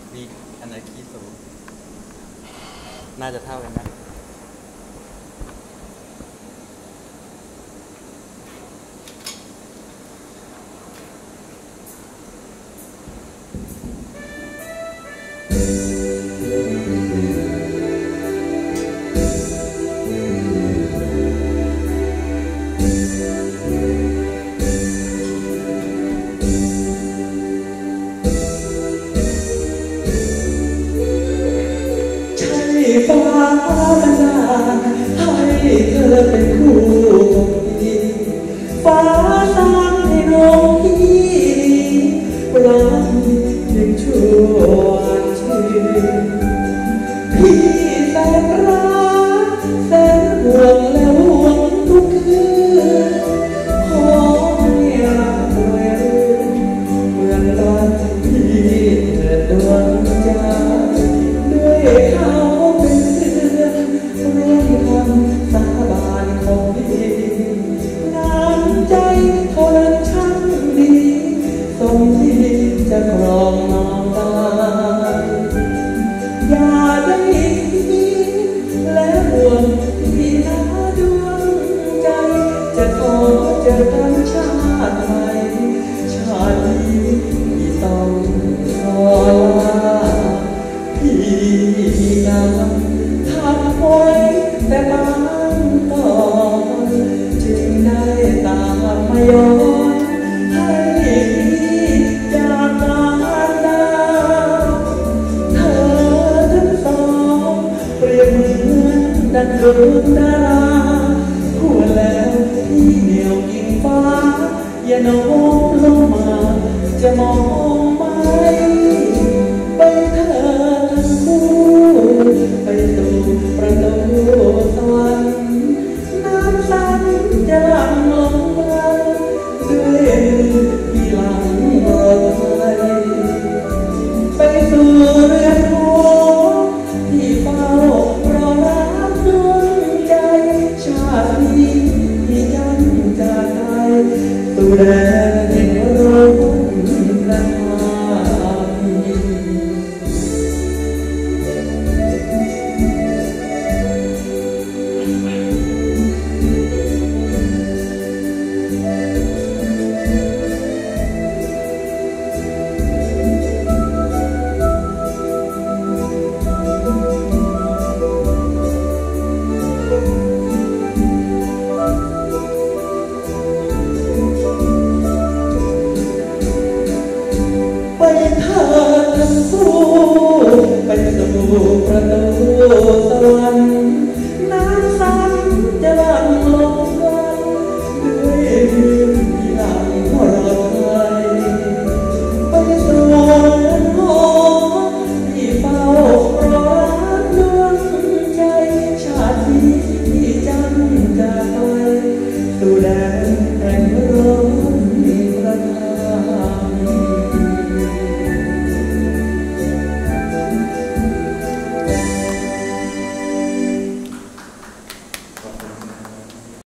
มีอันไหนคีย์สูงน่าจะเท่ากันนะฟ้าบันดาลให้เธอเป็นคู่ของพี่ฟ้าสร้างให้น้องพี่รักยังชั่วชื่นพี่แสนรักแสนห่วงและห่วงทุกคืนขอให้รักรวยรื่นเหมือนรักพี่เถิดดวงใจด้วยเขาสาบานของพี่น้ำใจเขานั้นช่างดีทรงที่จะครองน้องได้อย่าได้คิดและห่วงพี่นะดวงใจจะขอเจอกันชาติใหม่ชาตินี้ที่ต้องขอลาพี่นะทำไว้แต่บางก่อนจึงได้ตามมาย้อนให้พี่จากการดาวเธอทั้งสองเปรียบเหมือนดังดวงดาราพูดแล้วที่เหนียวยิ่งฟ้าอย่าโน้มลงมาจะมองไปไปเธอทั้งคู่ไปสู่ประตูสวรรค์น้ำสันจะหลั่งลงมาด้วยที่หลังรถไฟไปสู่เรือนหอที่เฝ้ารอรับดวงใจชาตินี้ที่จันจากไทยสู่แดนแห่งร้อนประทานไปเธอทั้งคู่ไปสู่ประตู